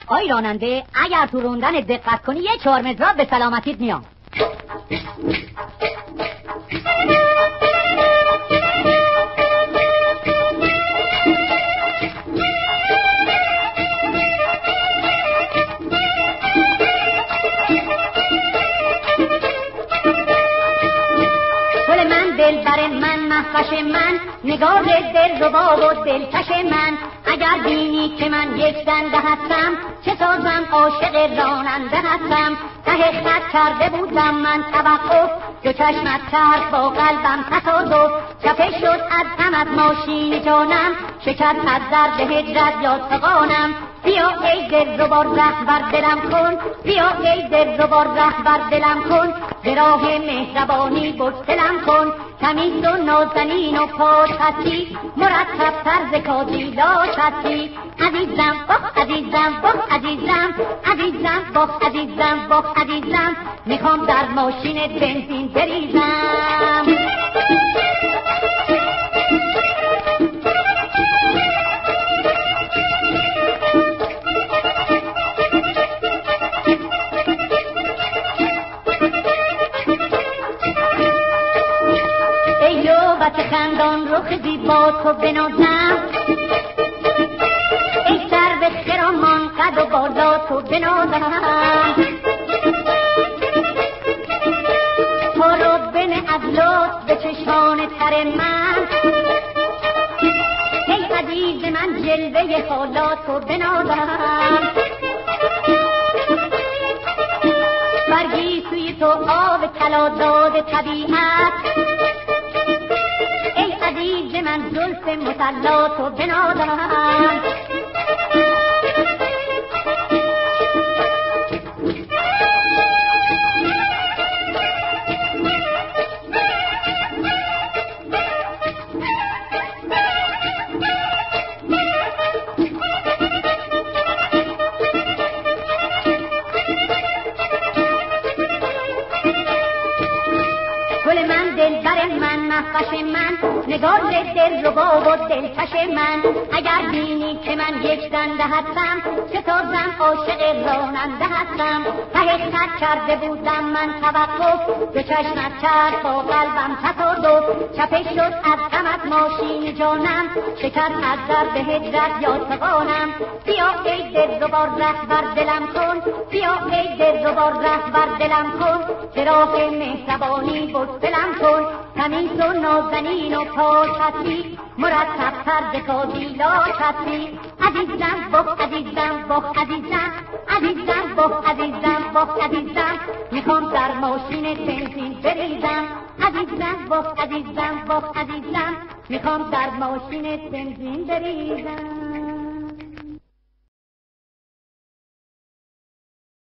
آی راننده، اگر تو روندن دقت کنی 4 متر به سلامتیت میام. دلبر من، محوش من، نگاه دل ربا و دلکش من. اگر بینی که من یک زنده هستم، چه سازم عاشق راننده هستم. ته خط کرده بودم من توقف، دو چشمت کرد با قلبم تصادف. چپه شد از غمت ماشین جانم، شکست از درد هجرت یا فغانم. بیا ای دل ربا رهبر دلم کن، بیا ای دل ربا رهبر دلم کن. به راه مهربانی بگسلم کن، تمیز و نازنین و پاک هستی، مرتب طرز کادیلاک هستی. عزیزم بخ عزیزم بخ عزیزم، عزیزم بخ عزیزم بخ عزیزم. میخوام در ماشین بنزین بریزم. بچه خندان رخ زیبا تو بنازم، ای سرو خرامان قد و بالا تو بنازم. تو رو بنه از لطف به چشمان تر من، ای عزیز من جلوه حالا تو بنازم. برگی سوی تو آب طلا داد طبیعت، عزیز من زلف مسلات و بنازم. گل من، دلبر من، محوش من، نگار دل ربا و دلکش من. اگر بینی که من یک زنده هستم، چه تازم عاشق راننده هستم. ته خط کرده بودم من توقف، دو چشمت کرد با قلبم تصادف. چپه شد از غمت ماشین جانم، شکست از درد هجرت یا فغانم. بیا ای دل ربا رهبر دلم کن، بیا ای دل ربا رهبر دلم کن. به راه مهربانی بگسلم کن، تمیز و نازنین و پاک هستی، مرتب طرز کادیلاک هستی. عزیزم بخ عزیزم بخ عزیزم، عزیزم بخ عزیزم بخ عزیزم. میخوام در ماشین بنزین بریزم. عزیزم بخ عزیزم بخ عزیزم، میخوام در ماشین بنزین بریزم.